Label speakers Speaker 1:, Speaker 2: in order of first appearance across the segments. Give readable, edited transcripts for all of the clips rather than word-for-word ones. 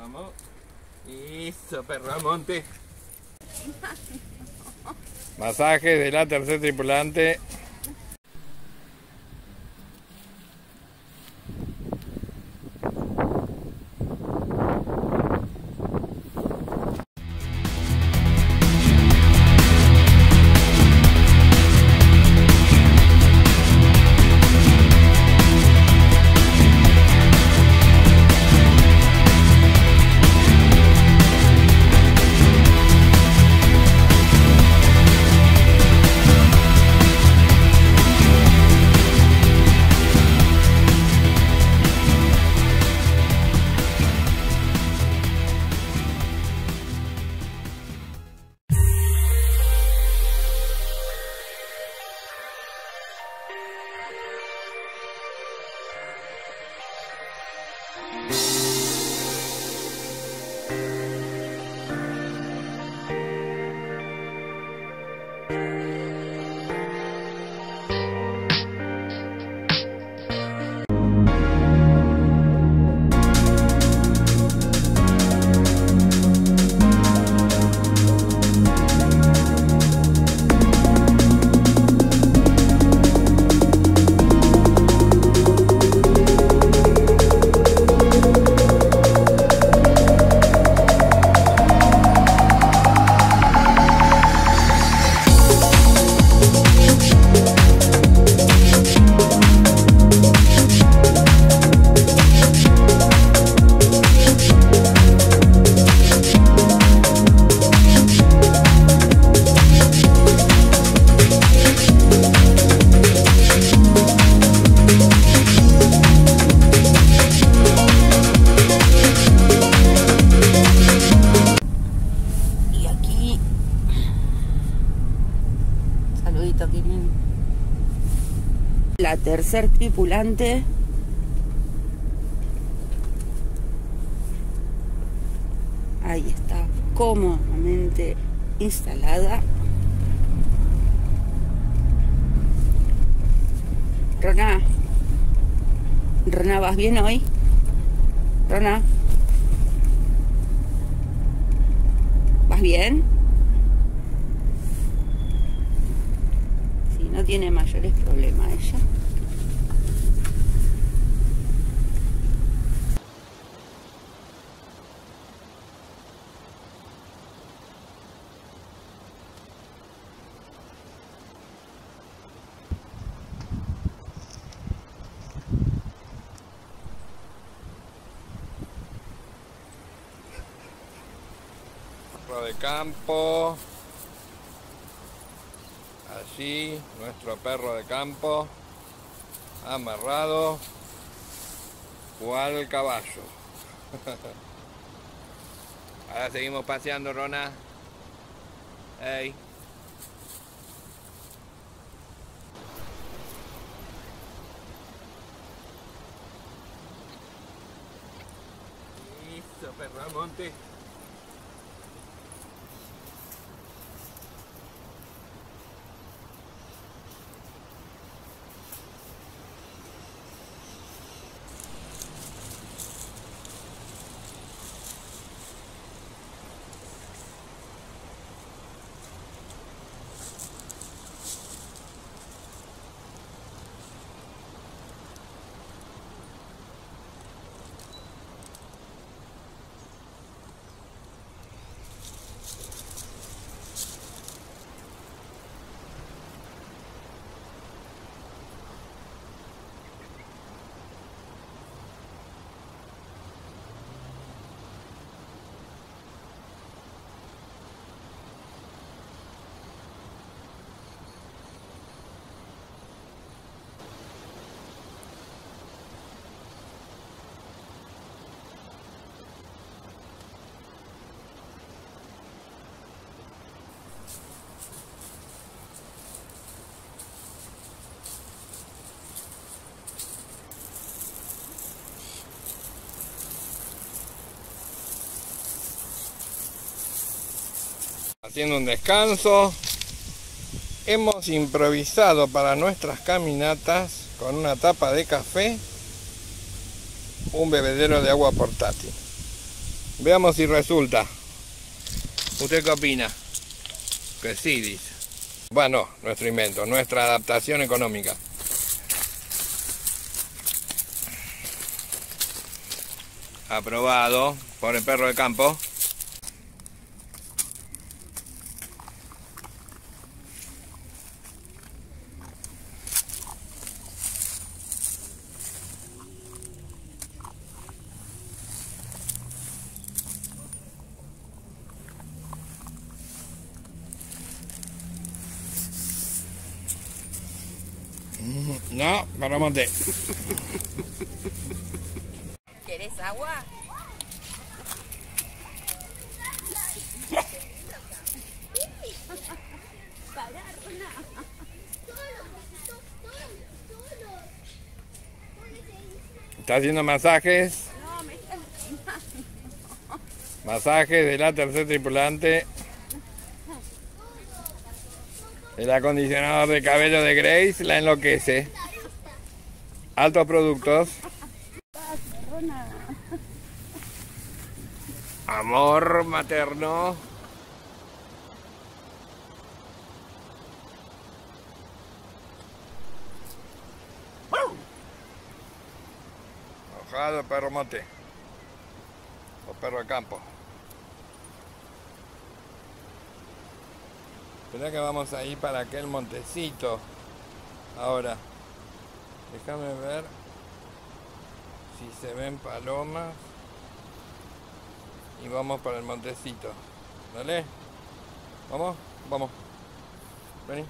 Speaker 1: Vamos. Eso, perro al monte. Masaje de la tercer tripulante.
Speaker 2: La tercer tripulante ahí está, cómodamente instalada. Rona, ¿vas bien hoy? Rona, ¿vas bien? Sí, no tiene mayores problemas ella.
Speaker 1: De campo, allí nuestro perro de campo amarrado cual caballo. Ahora seguimos paseando, Rona. Hey. Eso, perro al monte. Haciendo un descanso, hemos improvisado para nuestras caminatas con una tapa de café un bebedero de agua portátil. Veamos si resulta. ¿Usted qué opina? Que sí, dice. Bueno, nuestro invento, nuestra adaptación económica. Aprobado por el perro de campo. No, para monte.
Speaker 2: ¿Querés agua?
Speaker 1: ¿Está haciendo masajes?
Speaker 2: No, me estás
Speaker 1: Masajes de la tercer tripulante. El acondicionador de cabello de Grace la enloquece. Altos productos. Amor materno. Enojado perro mote. O perro de campo. Espera que vamos a ir para aquel montecito. Ahora. Déjame ver si se ven palomas. Y vamos para el montecito. ¿Dale? ¿Vamos? Vamos. Vení.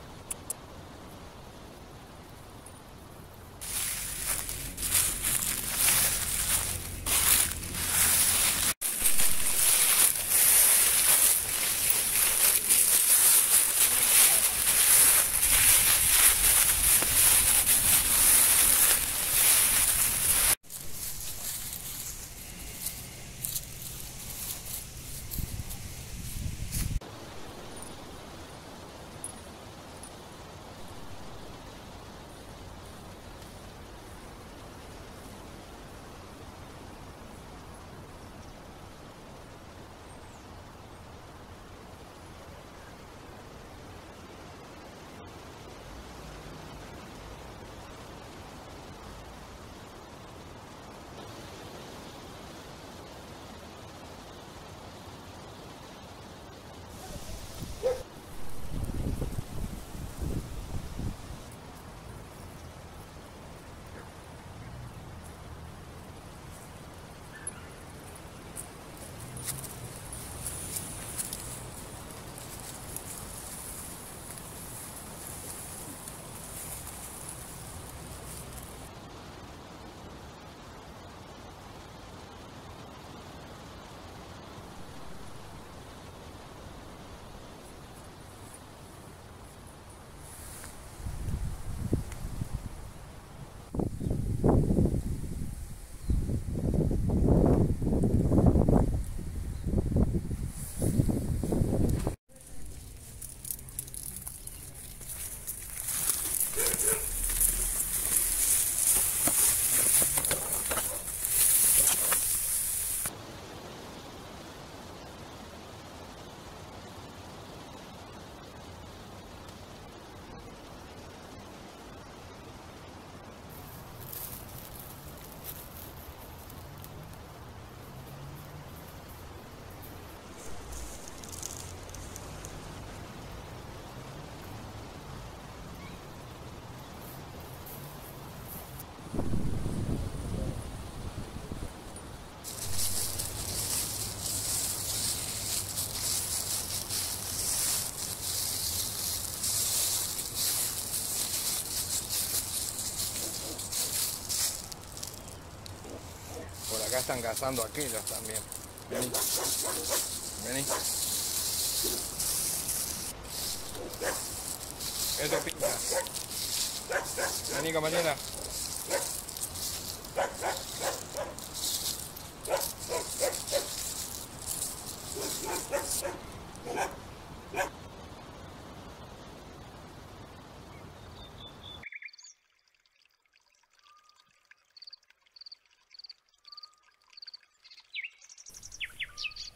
Speaker 1: Por acá están cazando aquellos también. Vení. Vení. Esto pinta. Vení, compañera.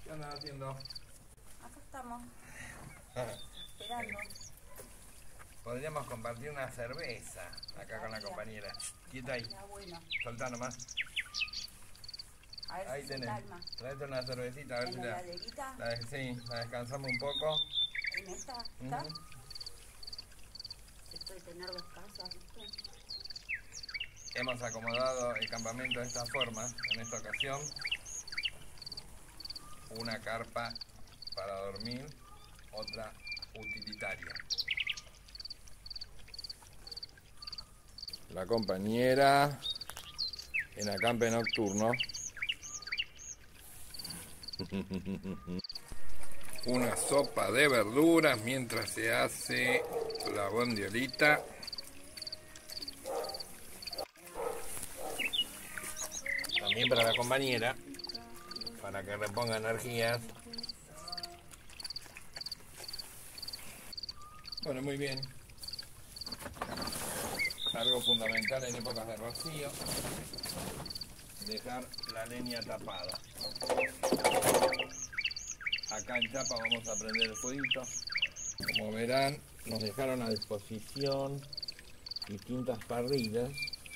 Speaker 1: ¿Qué andan haciendo?
Speaker 2: Acá estamos, esperando.
Speaker 1: Podríamos compartir una cerveza acá con la compañera. Quieta ahí,
Speaker 2: Ya bueno,
Speaker 1: soltá nomás.
Speaker 2: a ver
Speaker 1: Ahí
Speaker 2: si se
Speaker 1: tenés.
Speaker 2: calma.
Speaker 1: Traete una cervecita, a ver
Speaker 2: ¿En
Speaker 1: si
Speaker 2: la
Speaker 1: la,
Speaker 2: heladerita?
Speaker 1: sí, la descansamos un poco.
Speaker 2: ¿En esta? ¿Está?
Speaker 1: Ujú.
Speaker 2: Esto de tener dos casas, ¿viste?
Speaker 1: Hemos acomodado el campamento de esta forma, en esta ocasión. Una carpa para dormir, otra utilitaria. La compañera en acampe nocturno. Una sopa de verduras mientras se hace la bondiolita. También para la compañera, para que reponga energías. Bueno, muy bien. Algo fundamental en épocas de rocío, dejar la leña tapada. Acá en Chapa vamos a prender el fueguito. Como verán, nos dejaron a disposición distintas parrillas.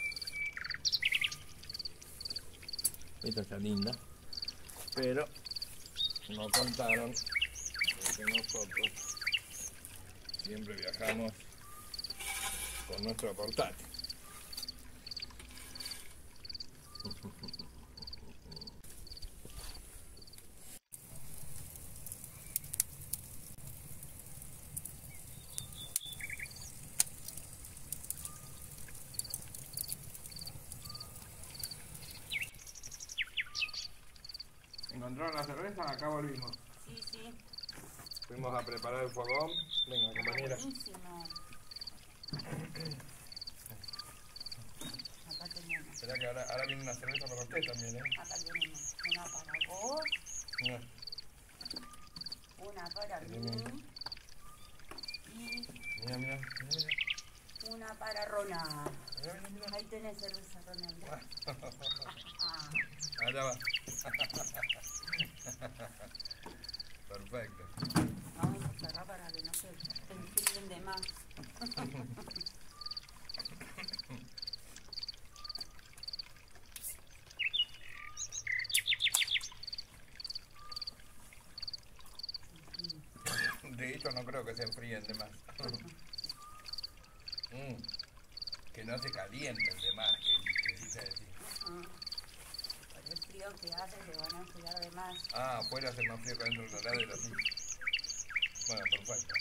Speaker 1: Esta está linda, pero no contaron que nosotros siempre viajamos con nuestro portátil. ¿Encontraron la cerveza? Acá volvimos.
Speaker 2: Sí, sí.
Speaker 1: Fuimos a preparar el fogón. Venga, compañera.
Speaker 2: Buenísimo. Acá tenemos.
Speaker 1: Será que ahora viene una cerveza para usted también, ¿eh?
Speaker 2: Acá tenemos una para vos,
Speaker 1: Mira,
Speaker 2: una para mí y
Speaker 1: mira.
Speaker 2: una para Ronald.
Speaker 1: Mira.
Speaker 2: Ahí tenés cerveza, Ronald. Ah,
Speaker 1: Allá va. Perfecto.
Speaker 2: vamos a cerrar para que no se enfríen de más.
Speaker 1: De hecho, no creo que se enfríen de más. Que no se calienten de más, que quise decir.
Speaker 2: Por el frío que hace se van a enfriar de más.
Speaker 1: Ah, afuera hace más frío que dentro de la heladera, sí. Bueno, perfecto.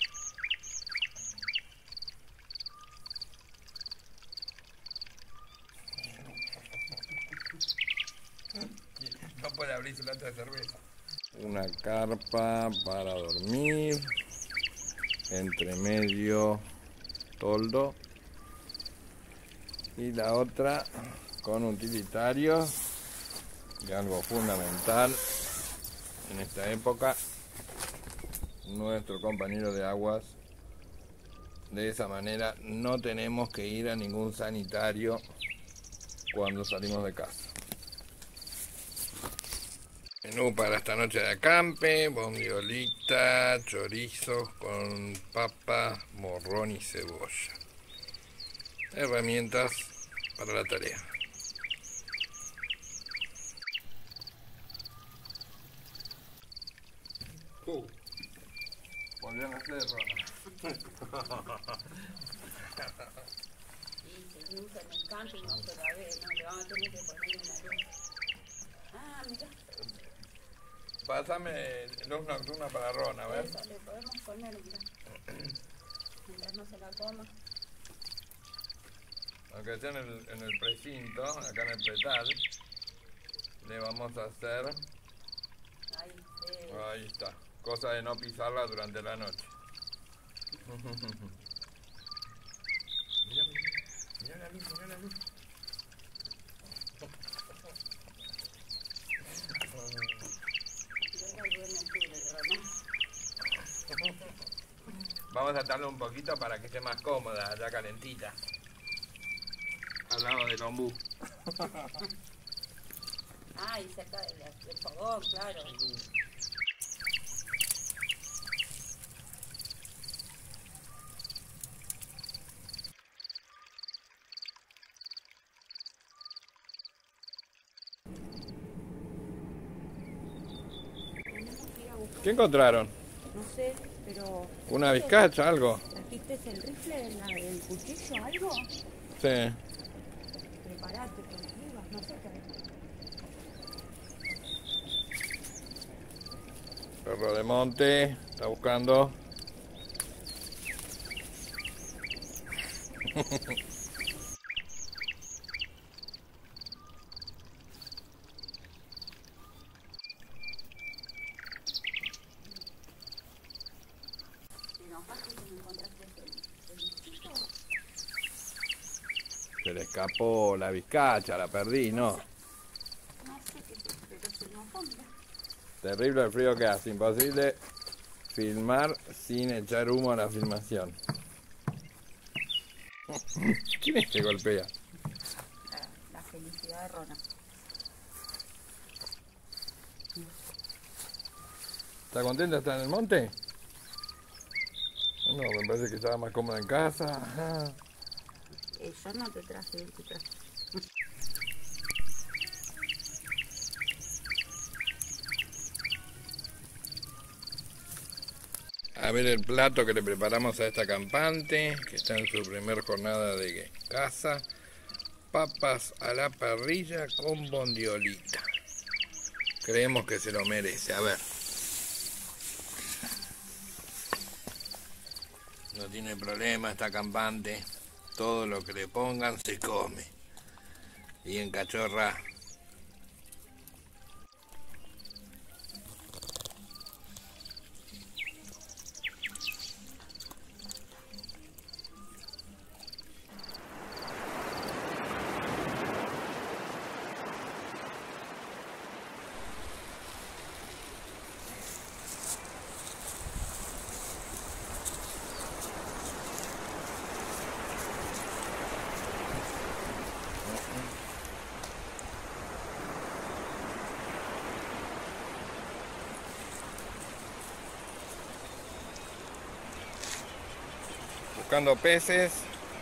Speaker 1: No puede abrir su lata de cerveza. Una carpa para dormir, entre medio toldo y la otra con utilitario y algo fundamental en esta época, nuestro compañero de aguas. De esa manera no tenemos que ir a ningún sanitario cuando salimos de casa. Menú para esta noche de acampe: bondiolita, chorizos con papa, morrón y cebolla. Herramientas para la tarea. Volvieron a hacer, Rona.
Speaker 2: Sí, se usa en el camping, no se la ve, no le vamos a tener que poner una luz. Ah, mirá,
Speaker 1: Pásame luz nocturna para Rona, a ver.
Speaker 2: esa le podemos poner, mirá. Mientras no se la coma.
Speaker 1: Aunque sea en el precinto, acá en el pretal, le vamos a hacer,
Speaker 2: Ahí,
Speaker 1: ahí está, cosa de no pisarla durante la noche. Mira la luz, mira la luz.
Speaker 2: llega el buen octubre, Ronald.
Speaker 1: Vamos a atarlo un poquito para que esté más cómoda, ya calentita. Al lado del ombú.
Speaker 2: Ah, y cerca del fogón, claro.
Speaker 1: ¿Qué encontraron?
Speaker 2: No sé, pero...
Speaker 1: ¿Una vizcacha, algo?
Speaker 2: ¿Trajiste el rifle, el cuchillo, algo?
Speaker 1: Sí.
Speaker 2: Preparate con las vivas, no sé qué.
Speaker 1: Perro de monte, está buscando. Se le escapó la vizcacha, la perdí, ¿no?
Speaker 2: No sé qué es, pero se enojó, mira.
Speaker 1: Terrible el frío que hace, imposible filmar sin echar humo a la filmación. ¿Quién es que golpea?
Speaker 2: La felicidad de Rona.
Speaker 1: ¿Está contenta de estar en el monte? No, me parece que estaba más cómoda en casa. Ajá.
Speaker 2: Yo no te traje, él te traje.
Speaker 1: A ver el plato que le preparamos a esta campante, que está en su primer jornada de caza. Papas a la parrilla con bondiolita. Creemos que se lo merece. A ver. No tiene problema esta campante. Todo lo que le pongan se come. Y en cachorra. Buscando peces.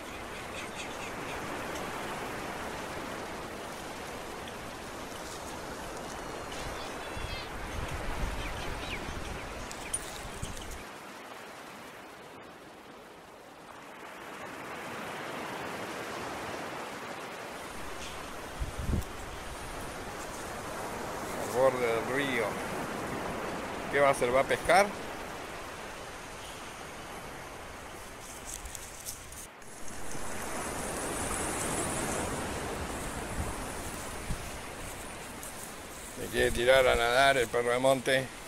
Speaker 1: Al borde del río. ¿Qué va a hacer? ¿Va a pescar? Me quiere tirar a nadar el perro de monte.